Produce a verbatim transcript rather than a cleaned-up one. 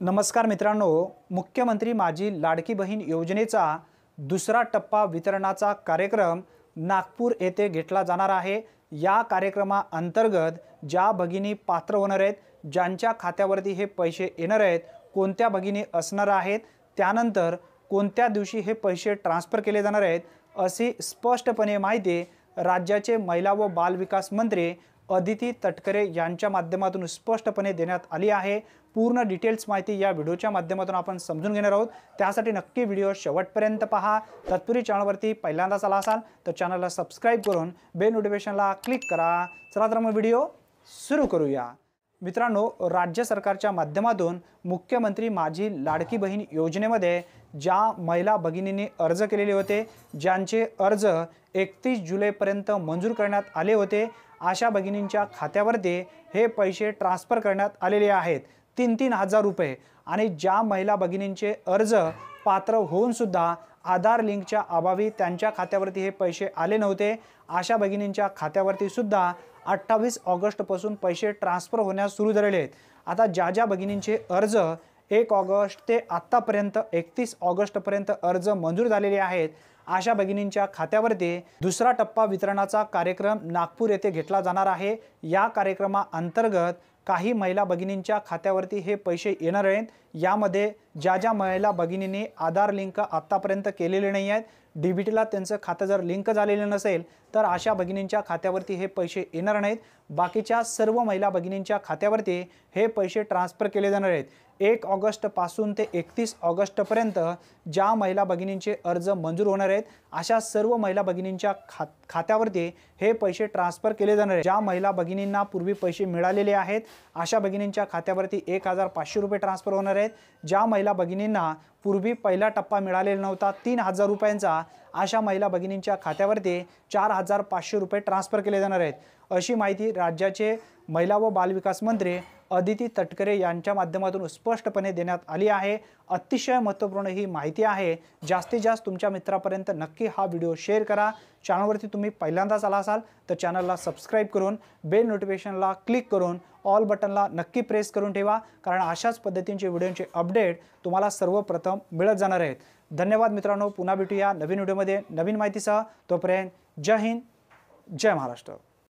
नमस्कार मित्रांनो, मुख्यमंत्री माझी लाडकी बहीण योजनेचा दुसरा टप्पा वितरणाचा कार्यक्रम नागपूर येथे घेतला जाणार आहे। या कार्यक्रमाअंतर्गत ज्या भगिनी पात्र होणार आहेत, ज्यांच्या खात्यावरती हे पैसे येणार आहेत, कोणत्या भगिनी असणार आहेत, त्यानंतर कोणत्या दिवशी हे पैसे ट्रान्सफर केले जाणार आहेत, अशी स्पष्टपणे माहिती राज्याचे महिला व बाल विकास मंत्री अदिती तटकरे यांच्या माध्यमातून स्पष्टपणे देण्यात आली आहे। पूर्ण डिटेल्स माहिती या व्हिडिओच्या माध्यमातून आपण समजून घेणार आहोत। त्यासाठी नक्की व्हिडिओ शेवटपर्यंत पहा। तत्पूर्वी चॅनलवरती पहिल्यांदाच आला असाल तर चॅनलला सबस्क्राइब करून बेल नोटिफिकेशनला क्लिक करा। चला तर मग व्हिडिओ सुरू करूया। मित्रांनो, राज्य सरकारच्या माध्यमातून मुख्यमंत्री माझी लाडकी बहीण योजनेमध्ये ज्या महिला भगिनींनी अर्ज केलेले होते, ज्यांचे अर्ज एकतीस जुलैपर्यंत मंजूर करण्यात आले होते, अशा भगिनींच्या खात्यावरती हे पैसे ट्रान्सफर करण्यात आलेले आहेत, तीन तीन हजार रुपये। आणि ज्या महिला भगिनींचे अर्ज पात्र होऊन सुद्धा आधार लिंकच्या अभावी त्यांच्या खात्यावरती हे पैसे आले नव्हते, अशा भगिनींच्या खात्यावरती सुद्धा अठ्ठावीस ऑगस्ट पासून पैसे ट्रान्सफर होण्यास सुरू झालेले आहेत। आता ज्या ज्या भगिनींचे अर्ज एक ऑगस्ट ते आतापर्यंत एकतीस ऑगस्ट पर्यंत अर्ज मंजूर झालेले आहेत, अशा भगिनींच्या खात्यावरती दुसरा टप्पा वितरणाचा कार्यक्रम नागपूर येथे घेतला जाणार आहे। या कार्यक्रमाअंतर्गत काही महिला भगिनींच्या खात्यावरती हे पैसे येणार आहेत। यामध्ये ज्या ज्या महिला भगिनींनी आधार लिंक आतापर्यंत केलेले नाही आहेत, डीबीटीला त्यांचं खातं जर लिंक झालेलं नसेल तर अशा भगिनींच्या खात्यावरती हे पैसे येणार नाहीत। बाकीच्या सर्व महिला भगिनींच्या खात्यावरती हे पैसे ट्रान्सफर केले जाणार आहेत। एक ऑगस्ट पासून ते एकतीस ऑगस्ट पर्यंत ज्या महिला भगिनींचे अर्ज मंजूर होणार आहेत, अशा सर्व महिला भगिनींच्या खा खात्यावरती हे पैसे ट्रान्सफर केले जाणार आहेत। ज्या महिला भगिनींना पूर्वी पैसे मिळालेले आहेत, अशा भगिनींच्या खात्यावरती एक हजार पाचशे रुपये ट्रान्सफर होणार आहेत। ज्या महिला भगिनींना पूर्वी पहिला टप्पा मिळालेला नव्हता तीन हजार रुपयांचा, अशा महिला भगिनींच्या खात्यावरती चार हजार पाचशे रुपये ट्रान्सफर केले जाणार आहेत, अशी माहिती राज्याचे महिला व बाल विकास मंत्री अदिती तटकरे यांच्या माध्यमातून स्पष्टपणे देण्यात आली आहे। अतिशय महत्त्वपूर्ण ही माहिती आहे। जास्तीत जास्त तुमच्या मित्रांपर्यंत नक्की हा व्हिडिओ शेअर करा। चॅनलवरती तुम्ही पहिल्यांदाच आला असाल तर चॅनलला सबस्क्राइब करून बेल नोटिफिकेशनला क्लिक करून ऑल बटनला नक्की प्रेस करून ठेवा, कारण अशाच पद्धतीचे व्हिडिओचे अपडेट तुम्हाला सर्वप्रथम मिळत जाणार आहेत। धन्यवाद मित्रांनो, पुन्हा भेटूया नवीन व्हिडिओमध्ये नवीन माहितीसह। तोपर्यंत जय हिंद, जय महाराष्ट्र।